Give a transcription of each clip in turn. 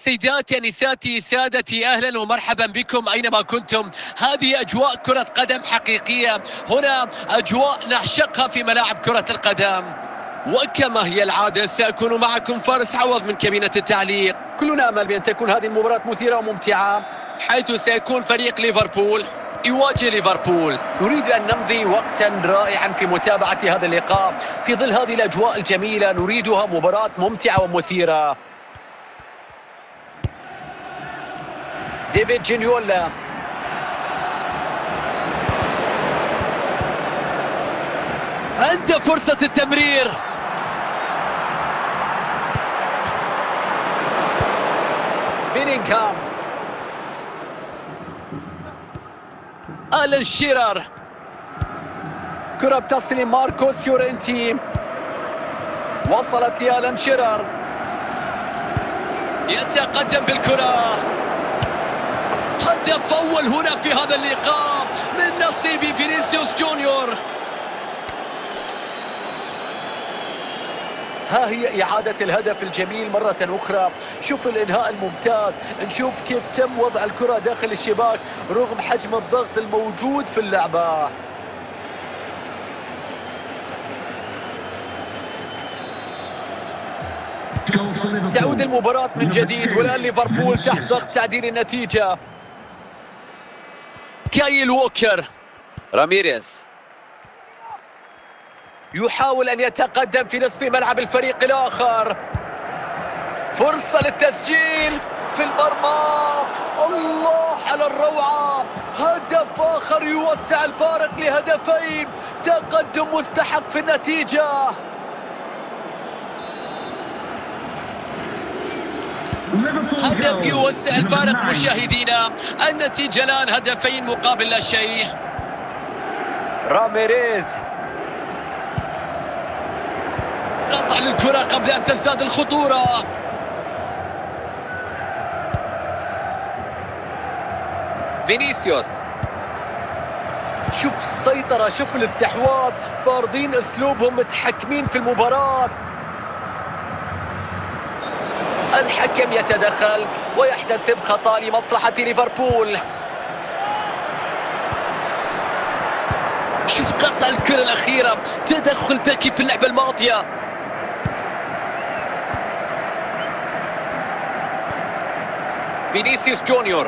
سيداتي نساتي سادتي، أهلا ومرحبا بكم أينما كنتم. هذه أجواء كرة قدم حقيقية، هنا أجواء نعشقها في ملاعب كرة القدم. وكما هي العادة سأكون معكم فارس عوض من كابينة التعليق. كلنا أمل بأن تكون هذه المباراة مثيرة وممتعة، حيث سيكون فريق ليفربول يواجه ليفربول. نريد أن نمضي وقتا رائعا في متابعة هذا اللقاء في ظل هذه الأجواء الجميلة. نريدها مباراة ممتعة ومثيرة. ديفيد جينيولا، عنده فرصة التمرير. بيلينغهام، ألان شيرر، كرة بتصل لماركوس يورنتي، وصلت لألان شيرر، يتقدم بالكرة. هدف أول هنا في هذا اللقاء من نصيب فينيسيوس جونيور. ها هي إعادة الهدف الجميل مرة أخرى. شوف الإنهاء الممتاز، نشوف كيف تم وضع الكرة داخل الشباك رغم حجم الضغط الموجود في اللعبة. تعود المباراة من جديد، والآن ليفربول تحت ضغط تعديل النتيجة. كايل ووكر، راميريز يحاول أن يتقدم في نصف ملعب الفريق الآخر. فرصة للتسجيل في المرمى. الله على الروعة، هدف آخر يوسع الفارق لهدفين. تقدم مستحق في النتيجة. هدف يوسع الفارق مشاهدينا. النتيجة الآن هدفين مقابل لا شيء. راميريز، قطع للكرة قبل أن تزداد الخطورة. فينيسيوس، شوف السيطرة، شوف الاستحواذ، فارضين أسلوبهم، متحكمين في المباراة. الحكم يتدخل ويحتسب خطأ لمصلحة ليفربول. شوف قطع الكرة الأخيرة، تدخل ذكي في اللعبة الماضية. فينيسيوس جونيور،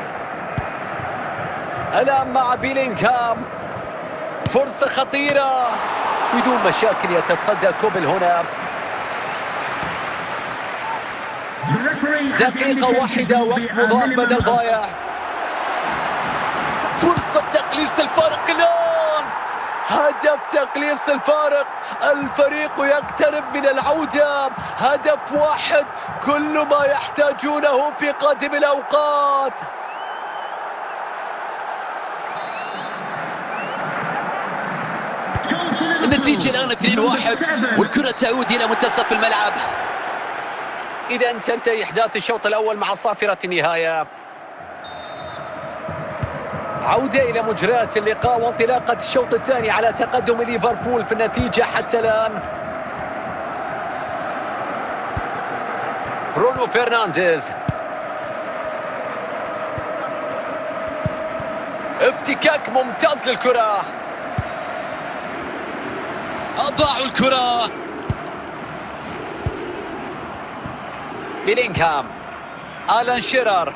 الآن مع بيلينغهام، فرصة خطيرة بدون مشاكل. يتصدى كوبل هنا. دقيقة واحدة وقت مضاف بدل ضايع. فرصة تقليص الفارق الآن. هدف تقليص الفارق. الفريق يقترب من العودة. هدف واحد كل ما يحتاجونه في قادم الأوقات. النتيجة الآن 2-1 والكرة تعود إلى منتصف الملعب. إذا تنتهي إحداث الشوط الأول مع صافرة النهاية. عودة إلى مجريات اللقاء وانطلاقة الشوط الثاني على تقدم ليفربول في النتيجة حتى الآن. برونو فرنانديز، افتكاك ممتاز للكرة. أضاعوا الكرة. بيلينغهام، ألان شيرر،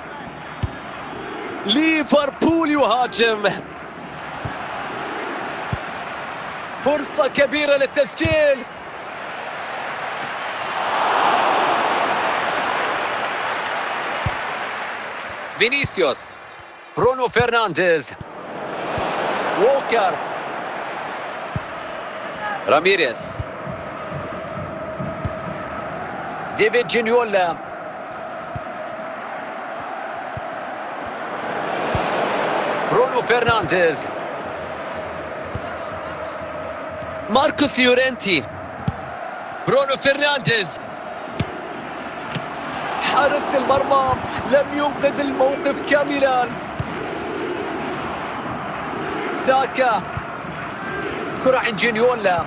ليفربول يهاجم. فرصة كبيرة للتسجيل. فينيسيوس، برونو فرنانديز، ووكر، راميريز، ديفيد جينيولا، برونو فرنانديز، ماركوس يورنتي، برونو فرنانديز. حارس المرمى لم ينقذ الموقف كاملا. ساكا، كرة عند جينيولا،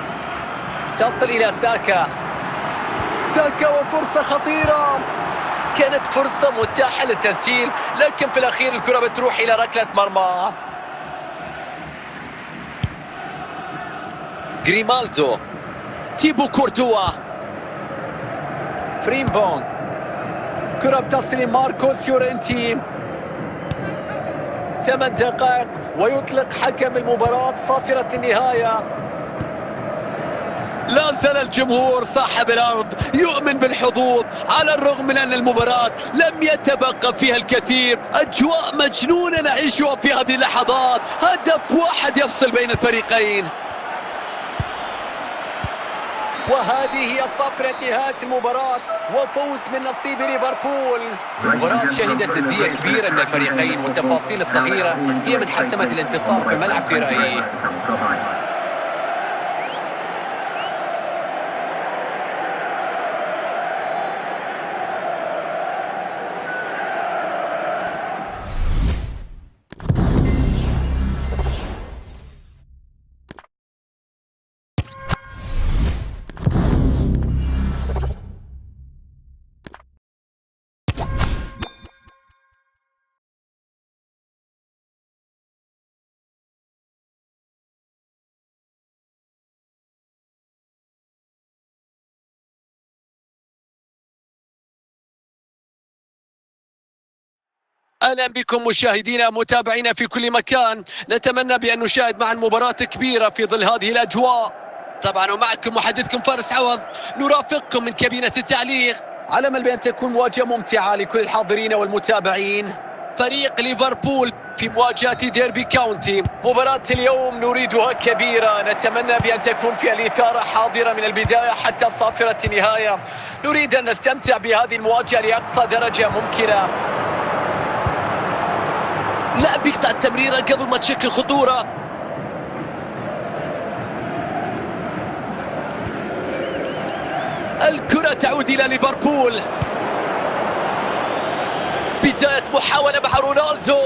تصل إلى ساكا. ساكا وفرصة خطيرة. كانت فرصة متاحة للتسجيل، لكن في الأخير الكرة بتروح إلى ركلة مرمى. غريمالدو، تيبو كورتوا، فريمبونج، كرة بتصل لماركوس يورنتي. 8 دقائق ويطلق حكم المباراة صافرة النهاية. لا زال الجمهور صاحب الأرض يؤمن بالحظوظ على الرغم من أن المباراة لم يتبقى فيها الكثير. أجواء مجنونة نعيشها في هذه اللحظات. هدف واحد يفصل بين الفريقين، وهذه هي صفرة نهاية المباراة وفوز من نصيب ليفربول. مباراة شهدت ندية كبيرة من الفريقين، والتفاصيل الصغيرة هي من حسمت الانتصار في الملعب في رأيي. أهلا بكم مشاهدينا متابعينا في كل مكان. نتمنى بأن نشاهد معا مباراة كبيرة في ظل هذه الأجواء. طبعا ومعكم محدثكم فارس عوض، نرافقكم من كابينة التعليق. على أمل بأن تكون مواجهة ممتعة لكل الحاضرين والمتابعين. فريق ليفربول في مواجهة ديربي كاونتي. مباراة اليوم نريدها كبيرة، نتمنى بأن تكون فيها الإثارة حاضرة من البداية حتى صافرة النهاية. نريد أن نستمتع بهذه المواجهة لأقصى درجة ممكنة. لاعب يقطع التمريرة قبل ما تشكل خطورة. الكرة تعود إلى ليفربول. بداية محاولة مع رونالدو.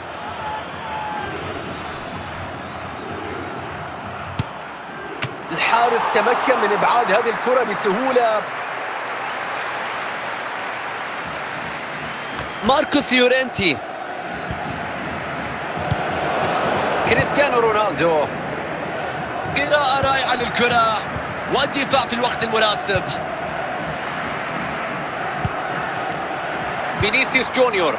الحارس تمكن من إبعاد هذه الكرة بسهولة. ماركوس يورنتي، كريستيانو رونالدو، قراءة رائعة للكرة والدفاع في الوقت المناسب. فينيسيوس جونيور،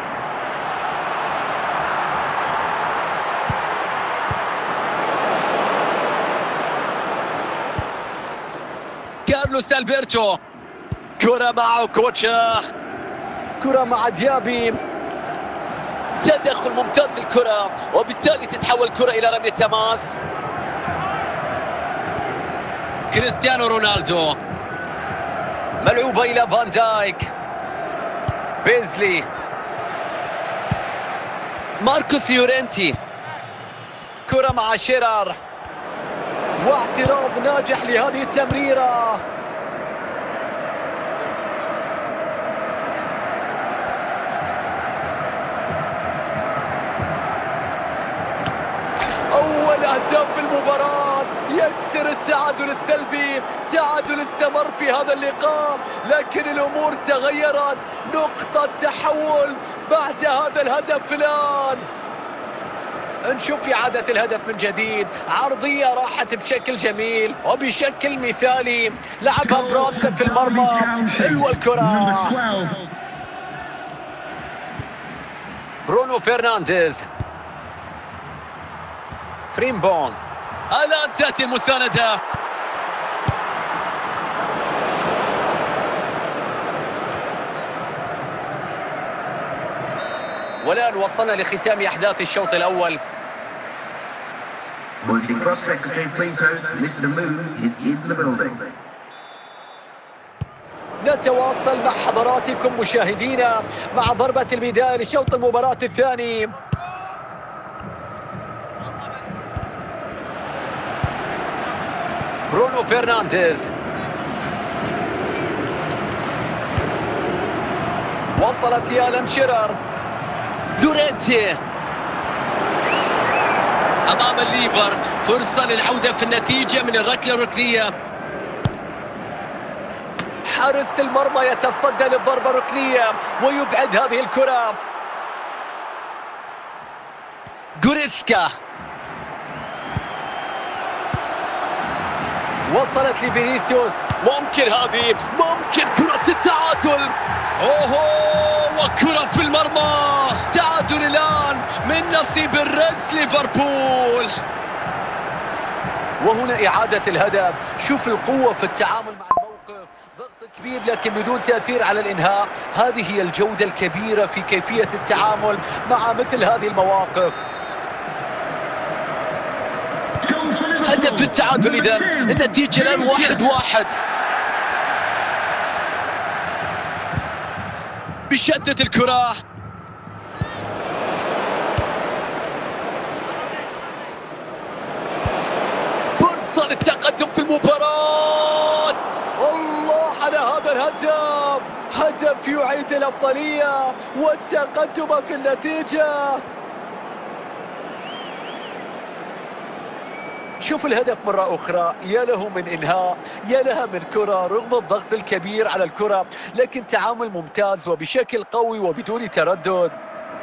كارلوس ألبرتو، كرة معه كوتشا، كرة مع ديابي، تدخل ممتاز الكرة وبالتالي تتحول الكرة إلى رمية تماس. كريستيانو رونالدو، ملعوبة إلى فان دايك، بيزلي، ماركوس يورنتي، كرة مع شيرار، واعتراض ناجح لهذه التمريرة. أول أهداف في المباراة يكسر التعادل السلبي. تعادل استمر في هذا اللقاء، لكن الأمور تغيرت. نقطة تحول بعد هذا الهدف الآن. نشوف إعادة الهدف من جديد. عرضية راحت بشكل جميل وبشكل مثالي، لعبها براسه في المرمى. حلوة الكرة. برونو فرنانديز، فريمبونج، الآن تأتي المساندة. والآن وصلنا لختام أحداث الشوط الأول. نتواصل مع حضراتكم مشاهدينا مع ضربة البداية لشوط المباراة الثاني. برونو فرنانديز، وصلت لألان شيرر، لورنتي أمام الليفر. فرصة للعودة في النتيجة من الركلة الركنية. حارس المرمى يتصدى للضربة الركنية ويبعد هذه الكرة. جوريسكا وصلت لفينيسيوس، ممكن هذه، ممكن كرة التعادل. وكرة في المرمى، تعادل الآن من نصيب الريدز ليفربول. وهنا إعادة الهدف. شوف القوة في التعامل مع الموقف، ضغط كبير لكن بدون تأثير على الإنهاء. هذه هي الجودة الكبيرة في كيفية التعامل مع مثل هذه المواقف. هدف التعادل إذا النتيجة الآن 1-1. بشدة الكرة، فرصة للتقدم في المباراة. الله على هذا الهدف، هدف يعيد الأفضلية والتقدم في النتيجة. شوف الهدف مرة أخرى، يا له من إنهاء، يا لها من كرة رغم الضغط الكبير على الكرة، لكن تعامل ممتاز وبشكل قوي وبدون تردد.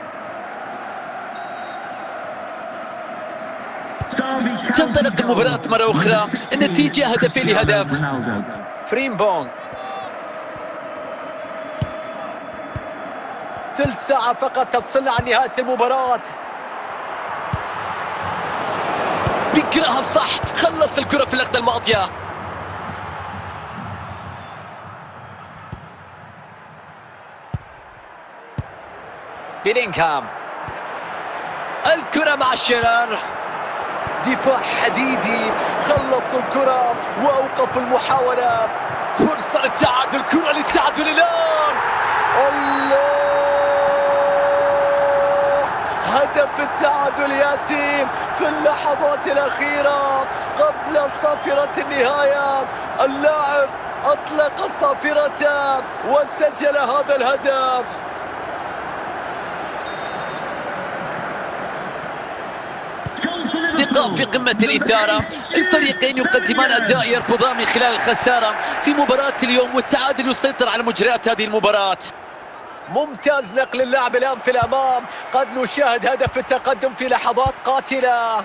تنطلق المباراة مرة أخرى، النتيجة هدفين لهدف. فريمبونغ، ثلث ساعة فقط تفصلنا عن نهاية المباراة. بيقراها صح، خلص الكرة في اللقطة الماضية. بيلينغهام، الكرة مع شيرر، دفاع حديدي، خلصوا الكرة وأوقفوا المحاولة. فرصة للتعادل، كرة للتعادل الآن. الله، هدف التعادل يأتي في اللحظات الأخيرة قبل صافرة النهاية. اللاعب أطلق صافرته وسجل هذا الهدف. لقاء في قمة الإثارة، الفريقين يقدمان أداء يرفضان من خلال الخسارة في مباراة اليوم، والتعادل يسيطر على مجريات هذه المباراة. ممتاز نقل اللعب الآن في الأمام، قد نشاهد هدف التقدم في لحظات قاتلة.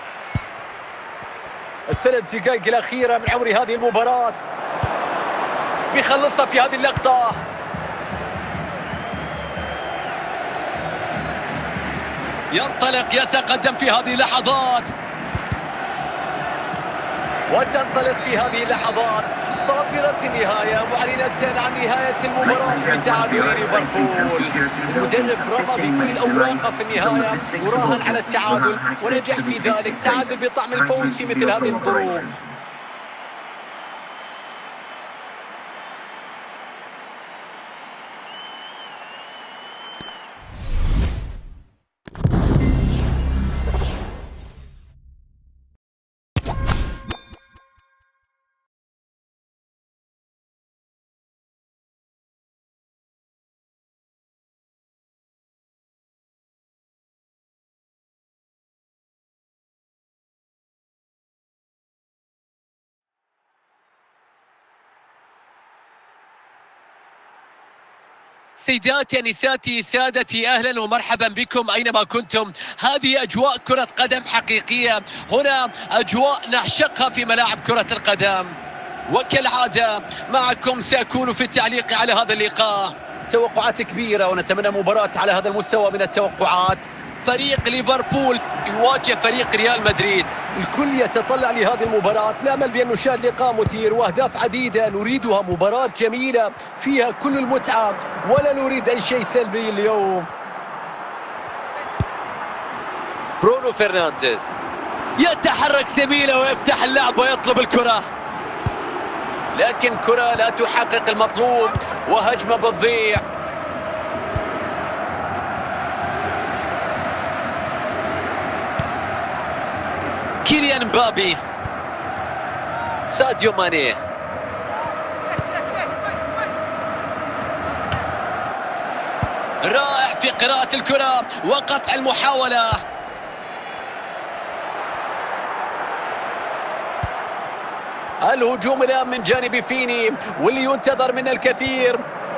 الثلاث دقائق الأخيرة من عمر هذه المباراة بيخلصها في هذه اللقطة. ينطلق، يتقدم في هذه اللحظات، وتنطلق في هذه اللحظات صافرة النهاية، معلنة عن نهاية المباراة بتعادل ليفربول. المدرب رمى بكل أوراقه في النهاية وراهن على التعادل ونجح في ذلك. تعادل بطعم الفوز في مثل هذه الظروف. سيداتي أنساتي سادتي، أهلا ومرحبا بكم أينما كنتم. هذه أجواء كرة قدم حقيقية، هنا أجواء نعشقها في ملاعب كرة القدم. وكالعادة معكم سأكون في التعليق على هذا اللقاء. توقعات كبيرة ونتمنى مباراة على هذا المستوى من التوقعات. فريق ليفربول يواجه فريق ريال مدريد. الكل يتطلع لهذه المباراة، نأمل بأن نشاهد لقاء مثير وأهداف عديدة. نريدها مباراة جميلة فيها كل المتعة ولا نريد أي شيء سلبي اليوم. برونو فرنانديز يتحرك سميلة ويفتح اللعب ويطلب الكرة، لكن كرة لا تحقق المطلوب وهجمة بتضيع. كيليان مبابي، ساديو ماني، رائع في قراءة الكرة وقطع الهجوم الآن من جانب فيني واللي ينتظر منه الكثير.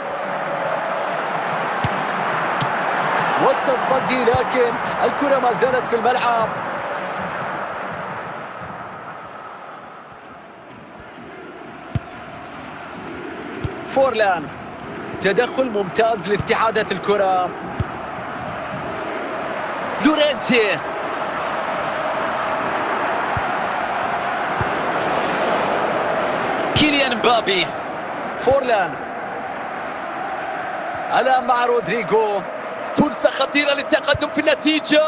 والتصدي لكن الكرة ما زالت في الملعب. فورلان تدخل ممتاز لاستعادة الكرة. لورينتي كيليان مبابي. فورلان الآن مع رودريغو. فرصة خطيرة للتقدم في النتيجة.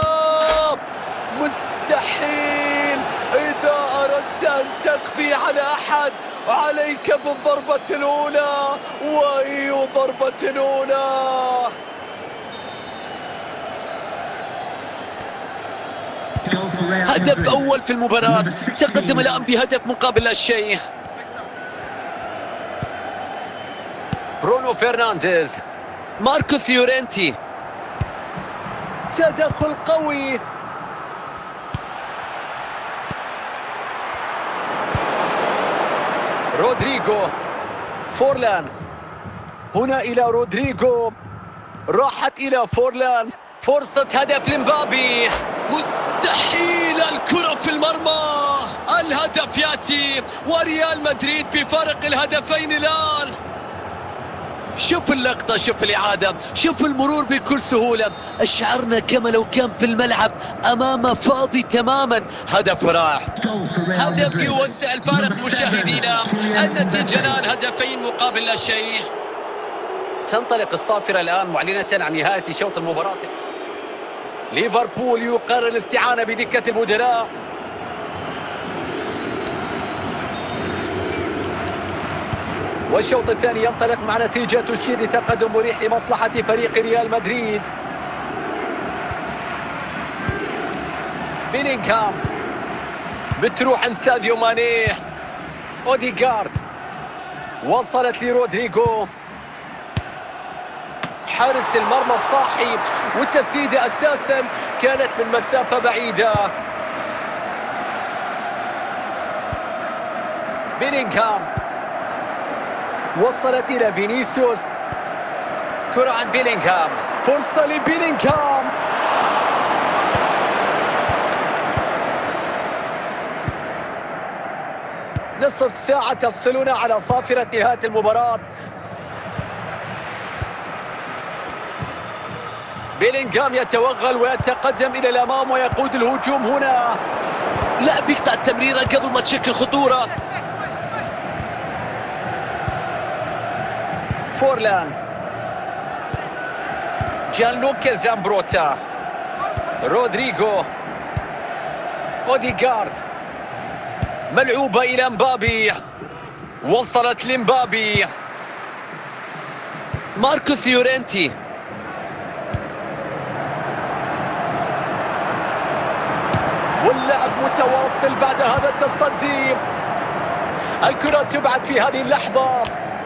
مستحيل. إذا أردت أن تقضي على أحد عليك بالضربة الأولى. وأي ضربة أولى. هدف أول في المباراة. تقدم الآن بهدف مقابل لا شيء. برونو فرنانديز. ماركوس يورينتي. تدخل قوي. رودريغو. فورلان هنا إلى رودريغو. راحت إلى فورلان. فرصة هدف لمبابي. مستحيل. الكرة في المرمى. الهدف يأتي وريال مدريد بفارق الهدفين الآن. شوف اللقطة، شوف الإعادة، شوف المرور بكل سهولة. أشعرنا كما لو كان في الملعب أمامه فاضي تماما. هدف رائع، هدف يوسع الفارق مشاهدينا. النتيجة الآن هدفين مقابل لا شيء. تنطلق الصافرة الآن معلنة عن نهاية شوط المباراة. ليفربول يقرر الاستعانة بدكة البدلاء. والشوط الثاني ينطلق مع نتيجة تشير لتقدم مريح لمصلحة فريق ريال مدريد. بيلينغهام بتروح عند ساديو ماني. اوديغارد وصلت لرودريغو. حارس المرمى الصاحي والتسديدة أساسا كانت من مسافة بعيدة. بيلينغهام وصلت إلى فينيسيوس. كرة عند بيلينغهام. فرصة لبيلينغهام. نصف ساعة تفصلنا على صافرة نهاية المباراة. بيلينغهام يتوغل ويتقدم إلى الأمام ويقود الهجوم هنا. لاعب يقطع التمريرة قبل ما تشكل خطورة. فورلان. جانلوكا زامبروتا. رودريغو. اوديغارد. ملعوبة إلى مبابي. وصلت لمبابي. ماركوس يورينتي. واللعب متواصل بعد هذا التصدي. الكرة تبعد في هذه اللحظة.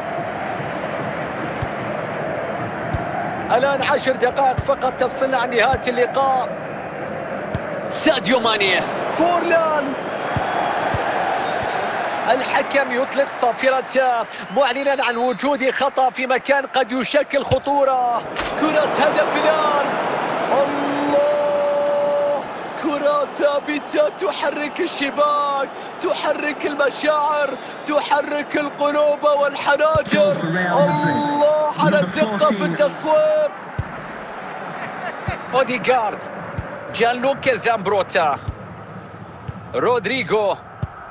الآن 10 دقائق فقط تفصلنا عن نهاية اللقاء. ساديو ماني. فورلان. الحكم يطلق صافرته معلنا عن وجود خطأ في مكان قد يشكل خطورة. كرة هدف الآن. الله، كرة ثابتة تحرك الشباك، تحرك المشاعر، تحرك القلوب والحناجر. الله على الدقة في التصويب. اوديغارد. جانلوكا زامبروتا. رودريغو.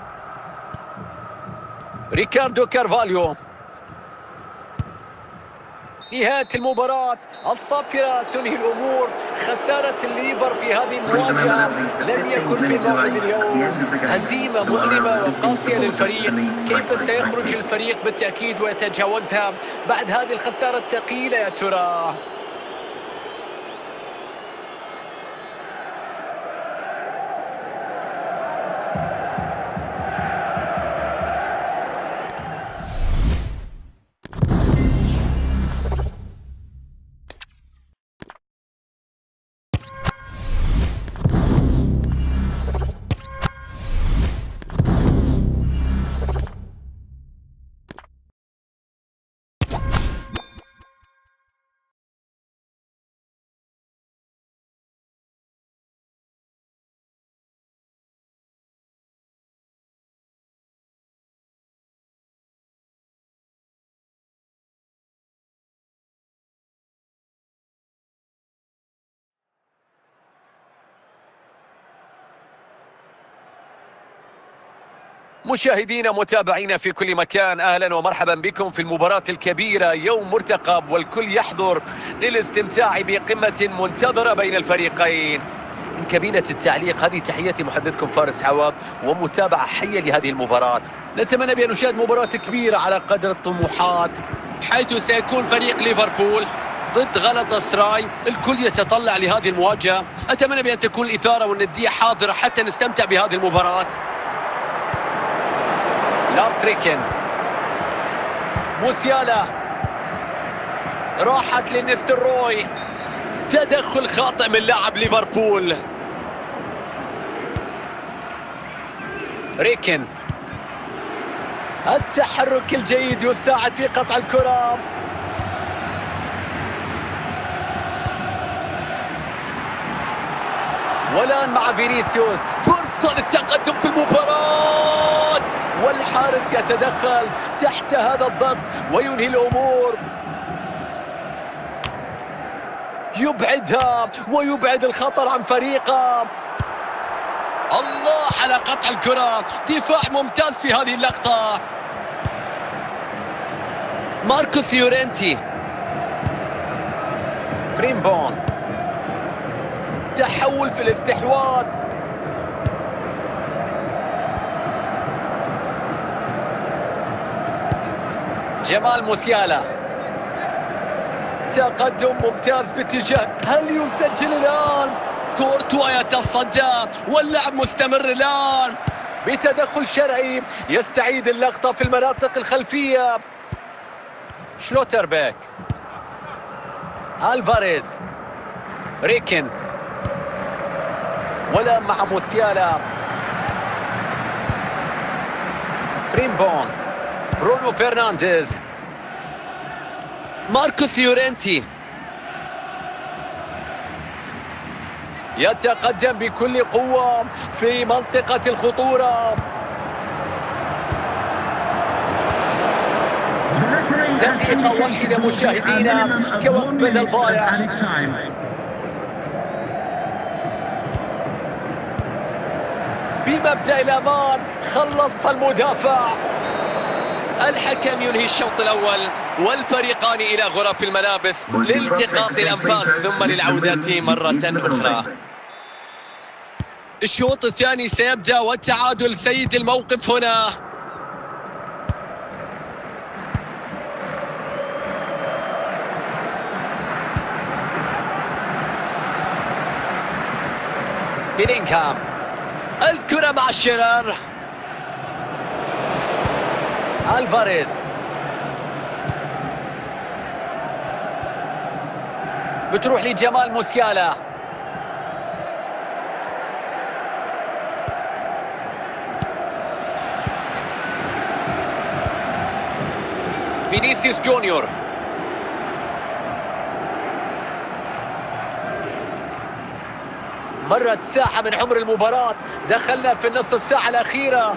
ريكاردو كارفاليو. نهاية المباراة. الصافرة تنهي الأمور. خسارة الليفر في هذه المواجهة لم يكن في موعد اليوم. هزيمة مؤلمة وقاسية للفريق. كيف سيخرج الفريق بالتأكيد ويتجاوزها بعد هذه الخسارة الثقيلة يا ترى؟ مشاهدينا متابعينا في كل مكان، أهلا ومرحبا بكم في المباراة الكبيرة، يوم مرتقب والكل يحضر للاستمتاع بقمة منتظرة بين الفريقين. من كابينة التعليق هذه تحياتي محدثكم فارس عوض ومتابعة حية لهذه المباراة. نتمنى بأن نشاهد مباراة كبيرة على قدر الطموحات، حيث سيكون فريق ليفربول ضد غلطة سراي. الكل يتطلع لهذه المواجهة. أتمنى بأن تكون الإثارة والندية حاضرة حتى نستمتع بهذه المباراة. لارس ريكن، موسيالا، راحت لنستروي، تدخل خاطئ من لاعب ليفربول. ريكن، التحرك الجيد يساعد في قطع الكرة. والآن مع فينيسيوس، فرصة للتقدم في المباراة، والحارس يتدخل تحت هذا الضغط وينهي الأمور. يبعدها ويبعد الخطر عن فريقه. الله على قطع الكرة، دفاع ممتاز في هذه اللقطة. ماركوس يورينتي، فريمبون، تحول في الاستحواذ. جمال موسيالا، تقدم ممتاز باتجاه، هل يسجل الآن؟ كورتوا يتصدى واللعب مستمر الآن بتدخل شرعي، يستعيد اللقطة في المناطق الخلفية. شلوتربيك، ألفاريز، ريكن، ولا مع موسيالا، فريمبون، برونو فرنانديز، ماركوس يورينتي، يتقدم بكل قوة في منطقة الخطورة. دقيقة واحدة مشاهدينا كوقت بدل ضايع. بمبدأ الأمان خلص المدافع. الحكم ينهي الشوط الأول والفريقان إلى غرف الملابس لالتقاط الأنفاس ثم للعودة مرة أخرى. الشوط الثاني سيبدأ والتعادل سيد الموقف هنا. بيلينغهام، الكرة مع الشرار. ألفاريز، بتروح لجمال موسيالا، فينيسيوس جونيور، مرت ساعة من عمر المباراة، دخلنا في النصف الساعة الأخيرة.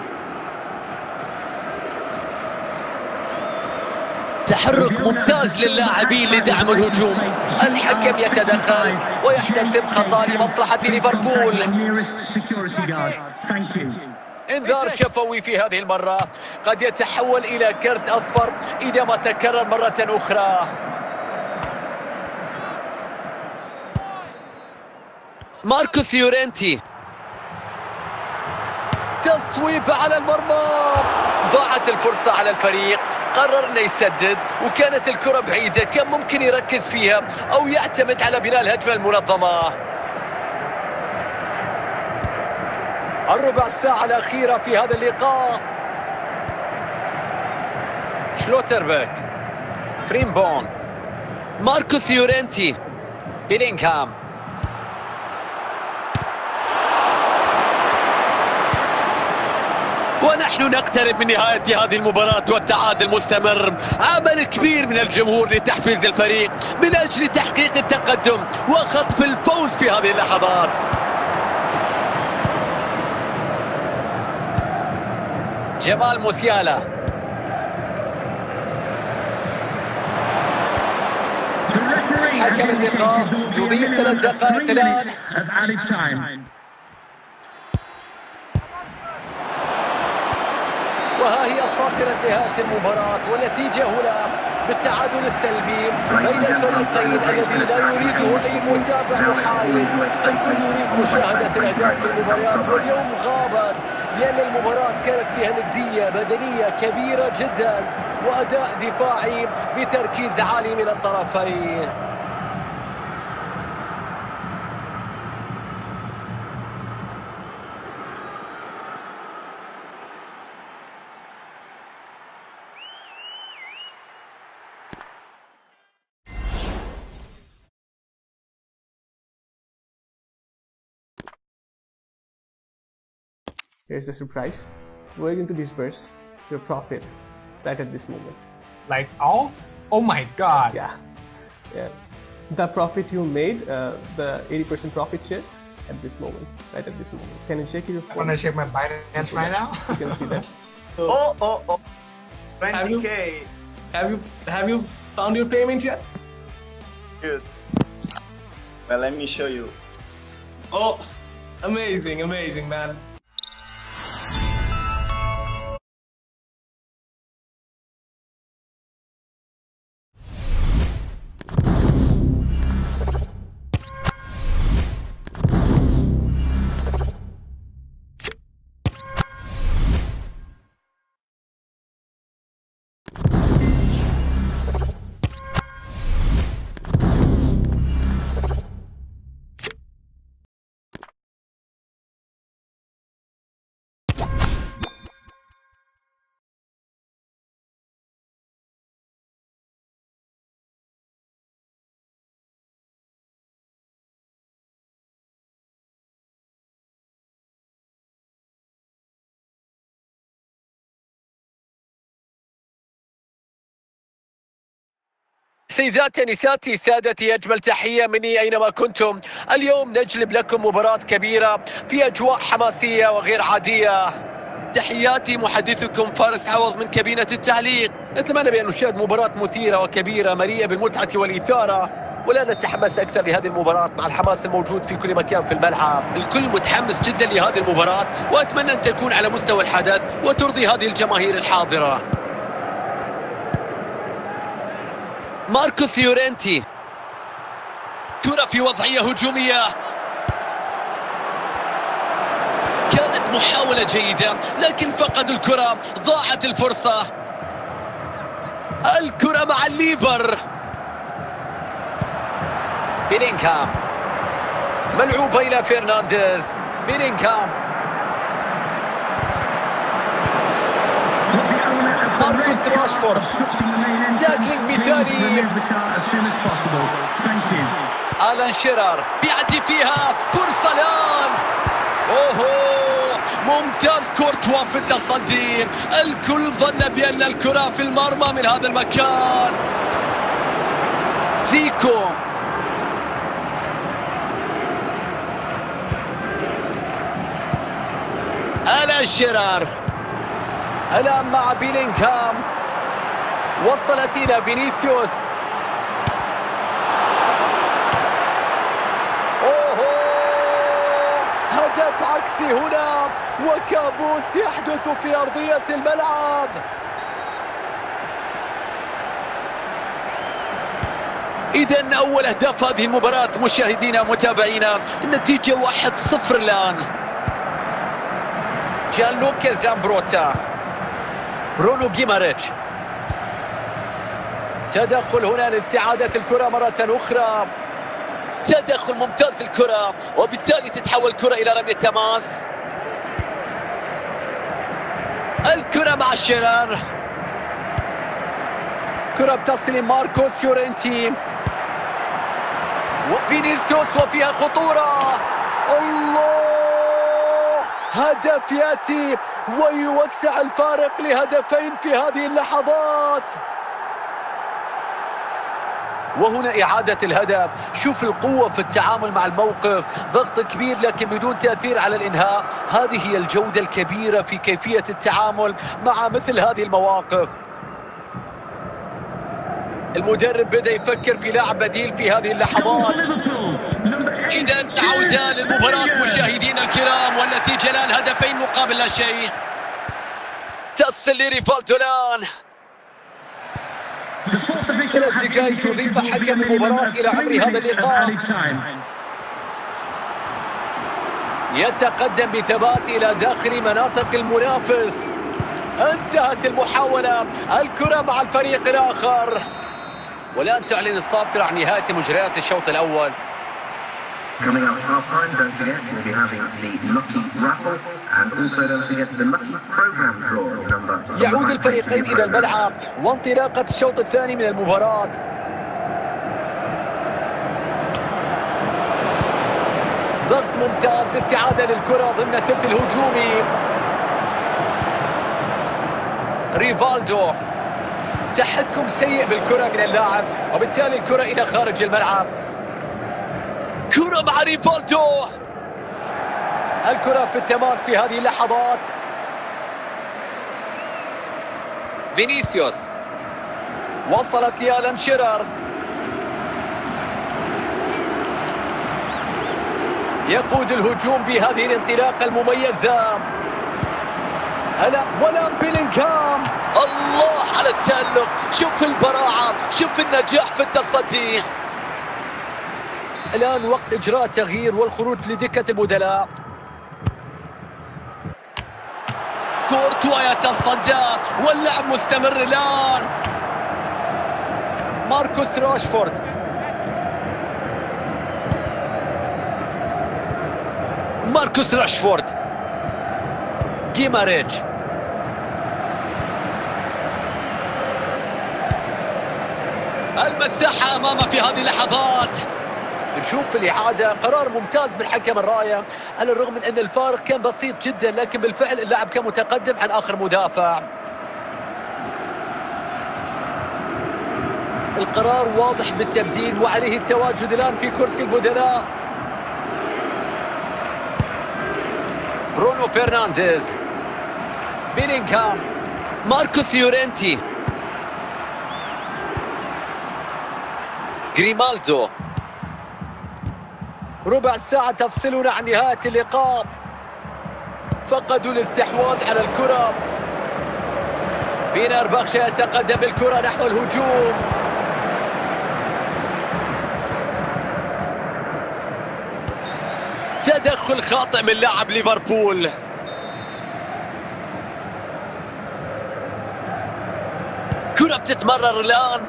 تحرك ممتاز للاعبين لدعم الهجوم. الحكم يتدخل ويحتسب خطأ لمصلحة ليفربول. انذار شفوي في هذه المرة، قد يتحول إلى كرت أصفر إذا ما تكرر مرة أخرى. ماركوس يورينتي، تصويب على المرمى، ضاعت الفرصة على الفريق، قرر انه يسدد وكانت الكرة بعيدة، كان ممكن يركز فيها او يعتمد على بناء الهجمة المنظمة. الربع ساعة الأخيرة في هذا اللقاء. شلوتربيك، فريمبون، ماركوس يورينتي، بيلينغهام، ونحن نقترب من نهاية هذه المباراة والتعادل مستمر. عمل كبير من الجمهور لتحفيز الفريق من أجل تحقيق التقدم وخطف الفوز في هذه اللحظات. جمال موسيالا، حكم اللقاء يضيف 3 دقائق الآن. وها هي صافرة نهاية المباراة، والنتيجة هنا بالتعادل السلبي بين الفريقين الذي لا يريده أي متابع محايد. الكل يريد مشاهدة الأهداف في المباريات، واليوم غابت لأن المباراة كانت فيها ندية بدنية كبيرة جدا وأداء دفاعي بتركيز عالي من الطرفين. Here's the surprise. We're going to disperse your profit right at this moment. Like all? Oh my god. Yeah. The profit you made, the 80% profit share at this moment, right at this moment. Can you check your phone? I want to check my Binance right now. You can see that. So, Oh. 20K. have you found your payment yet? Good. Well, let me show you. Oh, amazing, man. سيداتي نساتي سادتي، أجمل تحية مني أينما كنتم. اليوم نجلب لكم مباراة كبيرة في أجواء حماسية وغير عادية. تحياتي محدثكم فارس عوض من كابينة التعليق. نتمنى بأن نشاهد مباراة مثيرة وكبيرة مليئة بالمتعة والإثارة، ولا نتحمس أكثر لهذه المباراة مع الحماس الموجود في كل مكان في الملعب. الكل متحمس جدا لهذه المباراة، وأتمنى أن تكون على مستوى الحدث وترضي هذه الجماهير الحاضرة. ماركوس يورينتي، كرة في وضعية هجومية، كانت محاولة جيدة لكن فقدوا الكرة، ضاعت الفرصة. الكرة مع الليفر، بيلينغهام ملعوبة إلى فرنانديز. بيلينغهام، ماركوس راشفورد، تاكلينج مثالي. آلان شيرر بيعدي فيها، فرصة الآن. أوهو، ممتاز كورتوا في التصدي. الكل ظن بأن الكرة في المرمى من هذا المكان. زيكو، آلان شيرر الآن مع بيلينغهام، وصلت إلى فينيسيوس. أوهو، هدف عكسي هنا، وكابوس يحدث في أرضية الملعب. إذن أول أهداف هذه المباراة مشاهدينا ومتابعينا، النتيجة 1-0 الآن. جانلوكا زامبروتا، برونو غيماريتش، تدخل هنا لاستعادة الكرة مرة أخرى. تدخل ممتاز الكرة، وبالتالي تتحول الكرة إلى رمية تماس. الكرة مع شيرر، كرة بتصل لماركوس يورينتي وفينيسيوس، وفيها خطورة. الله، هدف يأتي ويوسع الفارق لهدفين في هذه اللحظات. وهنا إعادة الهدف. شوف القوة في التعامل مع الموقف، ضغط كبير لكن بدون تأثير على الإنهاء. هذه هي الجودة الكبيرة في كيفية التعامل مع مثل هذه المواقف. المدرب بدأ يفكر في لاعب بديل في هذه اللحظات. إذا عودة للمباراة مشاهدينا الكرام، والنتيجة الآن 2 مقابل لا شيء. تصل لريفالدو الآن. 3 دقائق يضيف حكم المباراة إلى عمر هذا اللقاء. يتقدم بثبات إلى داخل مناطق المنافس. انتهت المحاولة، الكرة مع الفريق الآخر، والآن تعلن الصافرة عن نهاية مجريات الشوط الأول. Coming up half time, don't forget we'll be having the Lucky Raffle and also don't forget the Lucky Program draw number. يعود الفريقين إلى الملعب وانطلاقة الشوط الثاني من المباراة. ضغط ممتاز، استعادة للكرة ضمن الثلث الهجومي. ريفالدو، تحكم سيء بالكرة من اللاعب وبالتالي الكرة إلى خارج الملعب. كرة مع ريفالدو، الكرة في التماس في هذه اللحظات. فينيسيوس، وصلت لألان شيرر، يقود الهجوم بهذه الانطلاقة المميزة. هلا والآن بيلينغهام، الله على التألق، شوف البراعة، شوف النجاح في التصدي. الآن وقت إجراء تغيير والخروج لدكة البدلاء. كورتوا يتصدى واللعب مستمر الآن. ماركوس راشفورد، ماركوس راشفورد، جيماريتش، المساحة أمامه في هذه اللحظات. نشوف في الإعادة قرار ممتاز من حكم الراية، على الرغم من أن الفارق كان بسيط جدا، لكن بالفعل اللاعب كان متقدم عن آخر مدافع. القرار واضح بالتبديل وعليه التواجد الآن في كرسي البدلاء. برونو فرنانديز، بيلينغهام، ماركوس يورنتي، غريمالدو. ربع ساعة تفصلنا عن نهاية اللقاء. فقدوا الاستحواذ على الكرة. بينار بخشة يتقدم بالكرة نحو الهجوم. تدخل خاطئ من لاعب ليفربول. كرة بتتمرر الآن.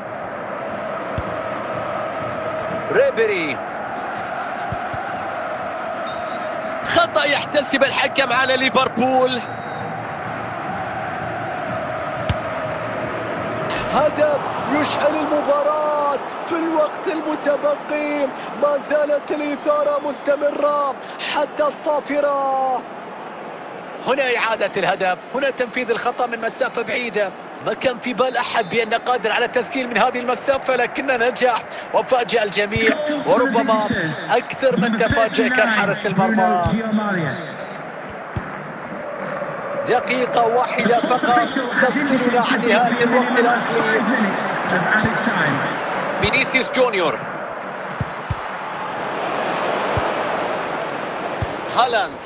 ريبيري، خطأ يحتسب الحكم على ليفربول. هدف يشعل المباراة في الوقت المتبقي. ما زالت الإثارة مستمرة حتى الصافرة. هنا إعادة الهدف، هنا تنفيذ الخطأ من مسافة بعيدة. ما كان في بال أحد بأنه قادر على التسجيل من هذه المسافة، لكنه نجح وفاجأ الجميع، وربما أكثر من تفاجأ كان حارس المرمى. دقيقة واحدة فقط تفصلنا عن نهاية الوقت الأصلي. فينيسيوس جونيور، هالاند،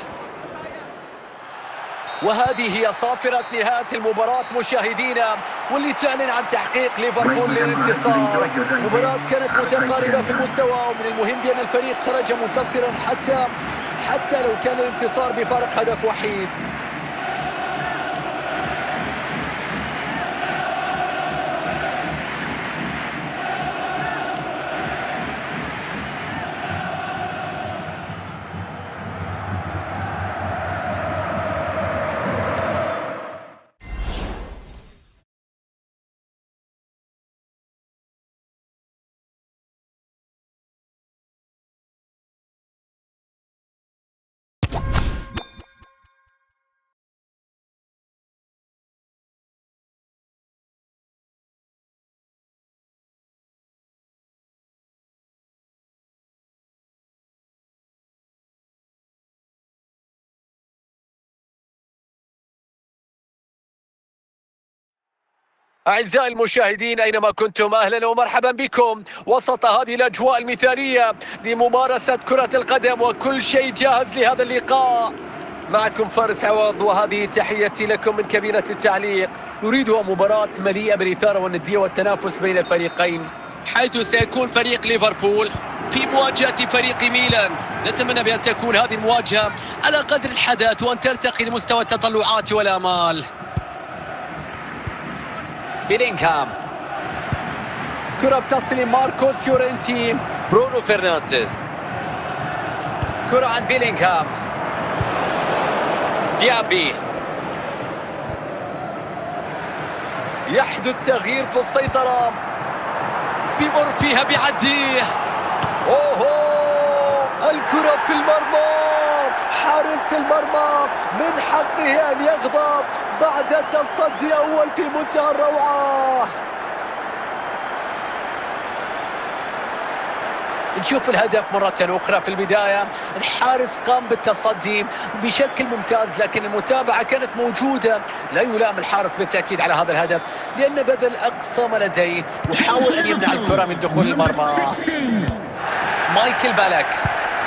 وهذه هي صافرة نهاية المباراة مشاهدينا، واللي تعلن عن تحقيق ليفربول للانتصار. مباراة كانت متقاربة في المستوى، ومن المهم بأن الفريق خرج منتصرا حتى لو كان الانتصار بفارق هدف وحيد. أعزائي المشاهدين أينما كنتم، أهلا ومرحبا بكم وسط هذه الأجواء المثالية لممارسة كرة القدم، وكل شيء جاهز لهذا اللقاء. معكم فارس عوض، وهذه تحيتي لكم من كابينة التعليق. نريدها مباراة مليئة بالإثارة والندية والتنافس بين الفريقين، حيث سيكون فريق ليفربول في مواجهة فريق ميلان. نتمنى بأن تكون هذه المواجهة على قدر الحدث وأن ترتقي لمستوى التطلعات والآمال. بيلينغهام، كرة بتصل لماركوس يورنتي. برونو فرنانديز، كرة عن بيلينغهام. ديابي، يحدث تغيير في السيطرة. بيمر فيها بيعديه. الكرة في المرمى. حارس المرمى من حقه أن يغضب بعد تصدي أول في منتهى الروعة. نشوف الهدف مرة أخرى. في البداية الحارس قام بالتصدي بشكل ممتاز، لكن المتابعة كانت موجودة. لا يلام الحارس بالتأكيد على هذا الهدف، لأنه بذل أقصى ما لديه وحاول أن يمنع الكرة من دخول المرمى. مايكل بالك،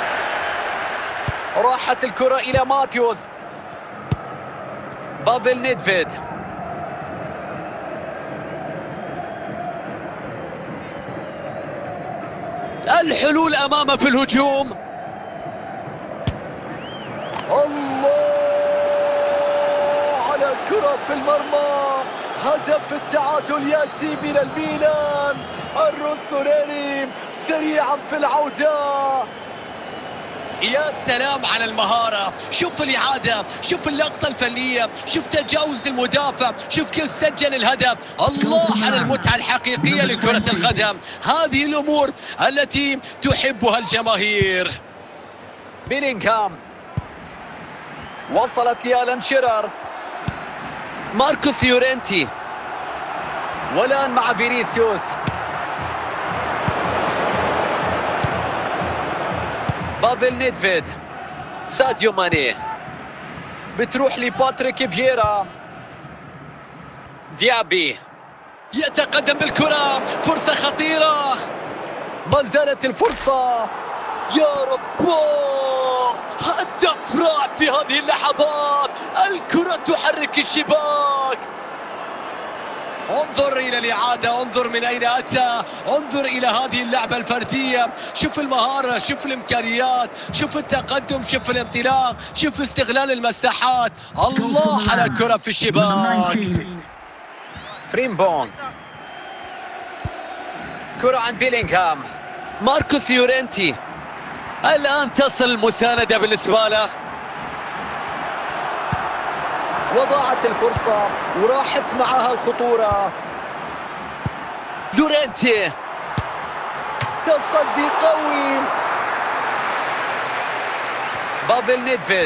راحت الكرة إلى ماتيوس. بافل نيدفيد، الحلول أمامه في الهجوم. الله على كرة في المرمى. هدف التعادل يأتي من الميلان. الروسونيري سريعا في العودة. يا سلام على المهارة، شوف الإعادة، شوف اللقطة الفنية، شوف تجاوز المدافع، شوف كيف سجل الهدف. الله على المتعة الحقيقية لكرة القدم. هذه الأمور التي تحبها الجماهير. بيلينغهام، وصلت لألان شيرر. ماركوس يورنتي، والآن مع فينيسيوس. بافل نيدفيد، ساديو ماني، بتروح لباتريك فييرا. ديابي يتقدم بالكرة، فرصة خطيرة. ما زالت الفرصة. يا رب، هدف رائع في هذه اللحظات. الكرة تحرك الشباك. انظر إلى الإعادة، انظر من أين أتى، انظر إلى هذه اللعبة الفردية. شوف المهارة، شوف الإمكانيات، شوف التقدم، شوف الانطلاق، شوف استغلال المساحات. الله على كرة في الشباك. فريمبونج، كرة عن بيلينغهام. ماركوس يورنتي، الآن تصل المساندة بالنسبة له. وضاعت الفرصة وراحت معها الخطورة. لورنتي، تصدي قوي. بافل نيدفيد.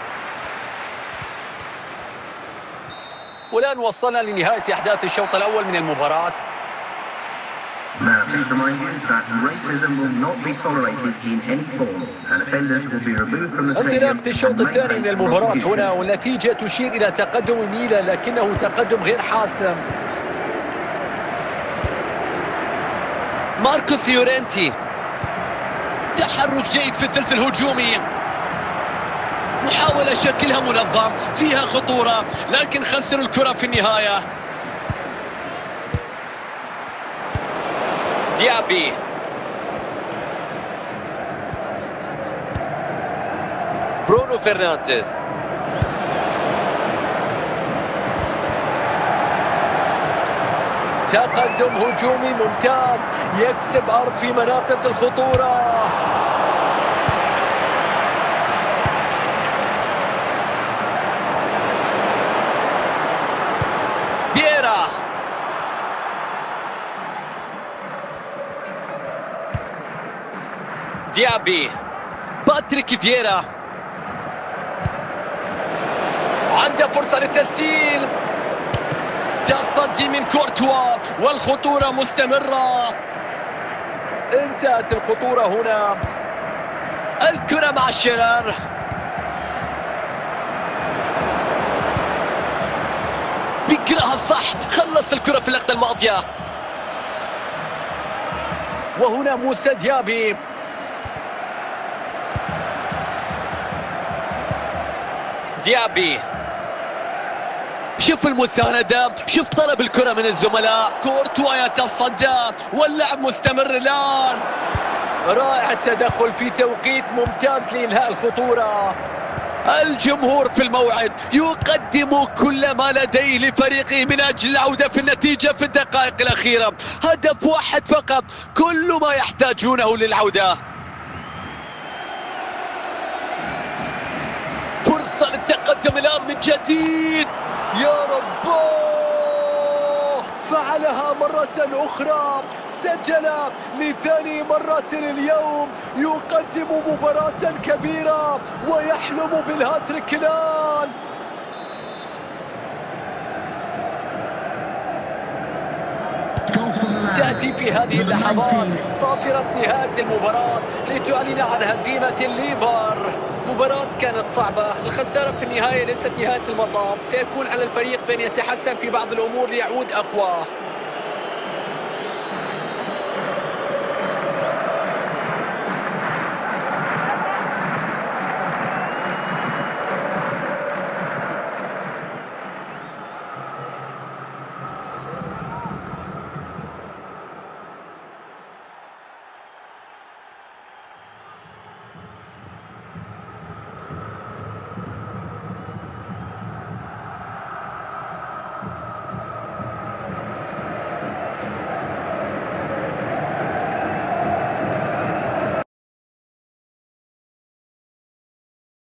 والآن وصلنا لنهاية أحداث الشوط الأول من المباراة. Now, just remind you that racism will not be tolerated in any form, and offenders will be removed from the stadium. انطلاقة الشوط الثاني من المباراة هنا، والنتيجة تشير إلى تقدم ميلان، لكنه تقدم غير حاسم. ماركوس يورنتي، تحرك جيد في الثلث الهجومي. محاولة شكلها منظم، فيها خطورة، لكن خسر الكرة في النهاية. ديابي، برونو فرنانديز، تقدم هجومي ممتاز، يكسب أرض في مناطق الخطورة. فييرا، ديابي، باتريك فييرا، عنده فرصة للتسجيل. تصدي من كورتوا والخطورة مستمرة. انتهت الخطورة هنا. الكرة مع شيرر. بيقراها صح، خلص الكرة في اللقطة الماضية. وهنا موسى ديابي. ديابي. شوف المساندة، شوف طلب الكرة من الزملاء، كورتوا يتصدى واللعب مستمر الآن. رائع التدخل في توقيت ممتاز لإنهاء الخطورة. الجمهور في الموعد يقدم كل ما لديه لفريقه من أجل العودة في النتيجة في الدقائق الأخيرة. هدف واحد فقط، كل ما يحتاجونه للعودة. فرصة للتقدم الآن من جديد. يا رباه، فعلها مرة أخرى، سجل لثاني مرة اليوم، يقدم مباراة كبيرة ويحلم بالهاتريك الآن. تأتي في هذه اللحظات صافرة نهاية المباراة لتعلن عن هزيمة الليفر. مباراة كانت صعبة، الخسارة في النهاية ليست نهاية المطاف، سيكون على الفريق بأن يتحسن في بعض الأمور ليعود أقوى.